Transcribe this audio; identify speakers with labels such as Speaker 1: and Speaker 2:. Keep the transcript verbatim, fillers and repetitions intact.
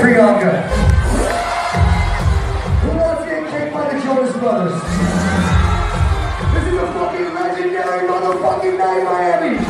Speaker 1: Priyanka. Who wants to get kicked by the Jonas Brothers? This is a fucking legendary motherfucking night, Miami.